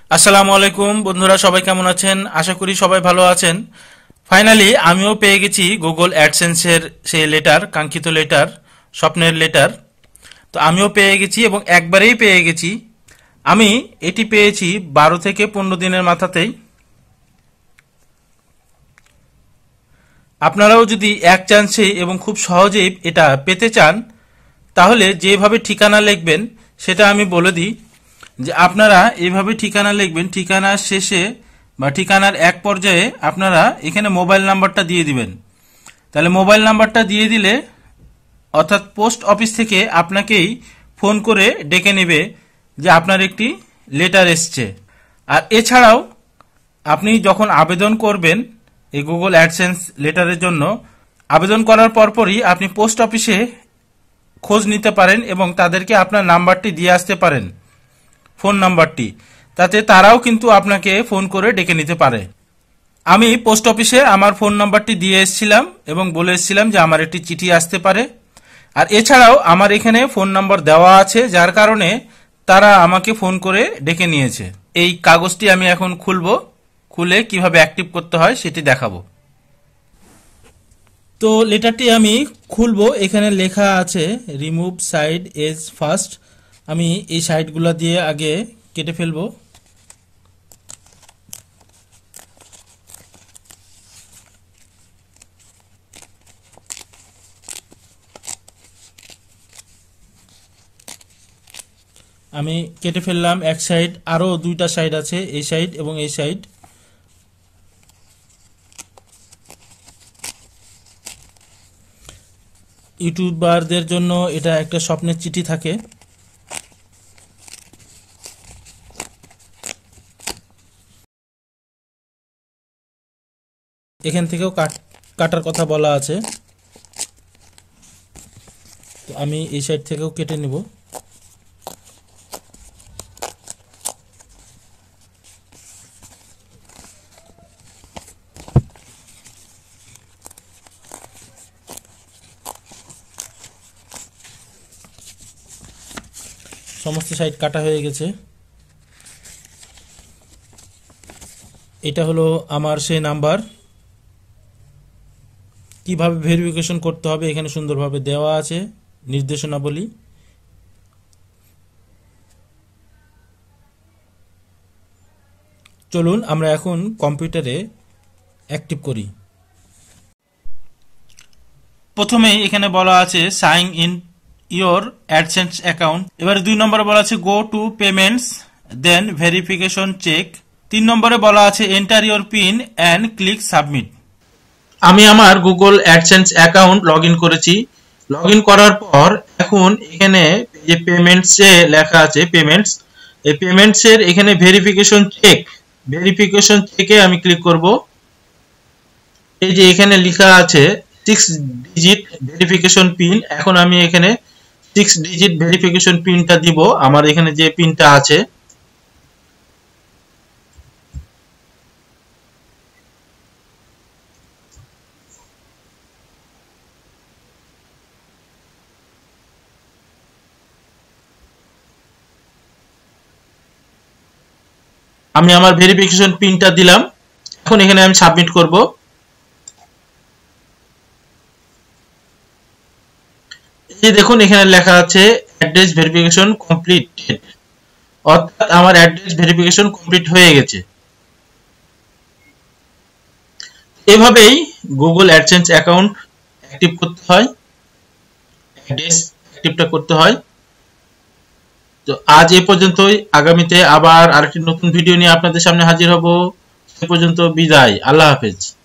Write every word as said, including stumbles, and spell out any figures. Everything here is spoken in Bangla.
আসসালামু আলাইকুম বন্ধুরা, সবাই কেমন আছেন? আশা করি সবাই ভালো আছেন। ফাইনালি আমিও পেয়ে গেছি গুগল অ্যাডসেন্সের সেই লেটার, কাঙ্ক্ষিত লেটার, স্বপ্নের লেটার। তো আমিও পেয়ে গেছি এবং একবারেই পেয়ে গেছি। আমি এটি পেয়েছি বারো থেকে পনেরো দিনের মাথাতেই। আপনারাও যদি এক চান্সে এবং খুব সহজেই এটা পেতে চান, তাহলে যেভাবে ঠিকানা লিখবেন সেটা আমি বলে দিই। যে আপনারা এইভাবে ঠিকানা লিখবেন, ঠিকানার শেষে বা ঠিকানার এক পর্যায়ে আপনারা এখানে মোবাইল নাম্বারটা দিয়ে দিবেন। তাহলে মোবাইল নাম্বারটা দিয়ে দিলে অর্থাৎ পোস্ট অফিস থেকে আপনাকেই ফোন করে ডেকে নেবে যে আপনার একটি লেটার এসছে। আর এছাড়াও আপনি যখন আবেদন করবেন এই গুগল অ্যাডসেন্স লেটারের জন্য, আবেদন করার পরপরই আপনি পোস্ট অফিসে খোঁজ নিতে পারেন এবং তাদেরকে আপনার নাম্বারটি দিয়ে আসতে পারেন, ফোন নাম্বারটি, তাতে তারাও কিন্তু আপনাকে ফোন করে ডেকে নিতে পারে। আমি পোস্ট অফিসে আমার ফোন নাম্বারটি দিয়ে এসেছিলাম এবং বলে এসেছিলাম যে আমার একটি চিঠি আসতে পারে। আর এছাড়াও আমার এখানে ফোন নাম্বার দেওয়া আছে, যার কারণে তারা আমাকে ফোন করে ডেকে নিয়েছে। এই কাগজটি আমি এখন খুলব, খুলে কিভাবে অ্যাক্টিভ করতে হয় সেটি দেখাবো। তো লেটারটি আমি খুলবো। এখানে লেখা আছে রিমুভ সাইড এজ ফার্স্ট। আমি এই সাইডগুলো দিয়ে আগে কেটে ফেলবো। আমি কেটে ফেললাম এক সাইড, আরো দুইটা সাইড আছে, এই সাইড এবং এই সাইড। ইউটিউবারদের জন্য এটা একটা স্বপ্নের চিঠি থাকে। এখান থেকেও কাটার কথা বলা আছে, তো আমি এই সাইড থেকেও কেটে নিব। সমস্ত সাইড কাটা হয়ে গেছে। এটা হলো আমার সেই নাম্বার। কিভাবে ভেরিফিকেশন করতে হবে এখানে সুন্দরভাবে দেওয়া আছে নির্দেশনাবলী। চলুন আমরা এখন কম্পিউটারে অ্যাক্টিভ করি। প্রথমে এখানে বলা আছে sign in your AdSense account. এবারে দুই নম্বরে বলা আছে go to payments then verification check. তিন নম্বরে বলা আছে enter your PIN and click submit. আমি আমার Google AdSense account log in করেছি। লগ ইন করার পর এখন এখানে যে পেমেন্টস এ লেখা আছে পেমেন্টস, এই পেমেন্টস এর এখানে ভেরিফিকেশন চেক, ভেরিফিকেশন চেকে আমি ক্লিক করব। এই যে এখানে লেখা আছে সিক্স ডিজিট ভেরিফিকেশন পিন। এখন আমি এখানে সিক্স ডিজিট ভেরিফিকেশন পিনটা দিব, আমার এখানে যে পিনটা আছে। আমি আমার ভেরিফিকেশন পিনটা দিলাম। এখন এখানে আমি সাবমিট করব। এই দেখুন এখানে লেখা আছে অ্যাড্রেস ভেরিফিকেশন কমপ্লিটেড, অর্থাৎ আমার অ্যাড্রেস ভেরিফিকেশন কমপ্লিট হয়ে গেছে। এভাবেই গুগল অ্যাডসেন্স অ্যাকাউন্ট অ্যাক্টিভ করতে হয়, অ্যাড্রেস অ্যাক্টিভটা করতে হয়। তো আজ এ পর্যন্তই। আগামীতে আবার আরেকটি নতুন ভিডিও নিয়ে আপনাদের সামনে হাজির হব। সে পর্যন্ত বিদায়। আল্লাহ হাফেজ।